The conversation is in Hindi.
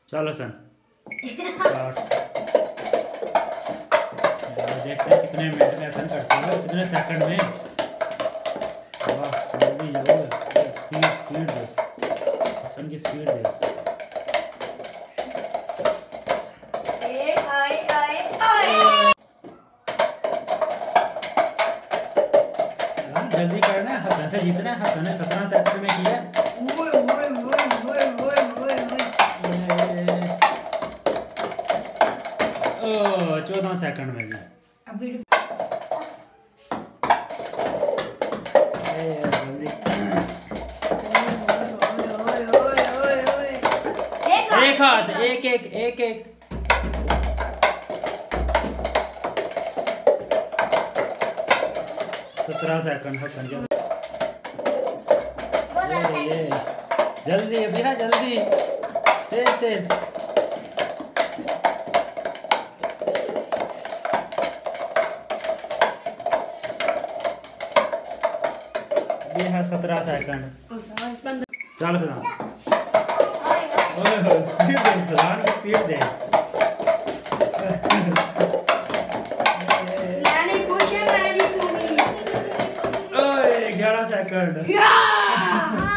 चलो सन देखते हैं कितने मिनट में सन करते हो, कितने सेकंड में। वाह जल्दी जल्दी, स्पीड दे सन की, स्पीड दे। जल्दी करना है, वैसे जीतना है। हसन ने 17 सेकंड में किया। 14 सेकंड में भी। एक हाथ, एक एक एक एक। 17 सेकंड हसन के। ये जल्दी अभी है, जल्दी तेज तेज। ये है 17 सेकंड। चल फिर स्पीड दे, फलान की स्पीड दे। 11 सेकंड।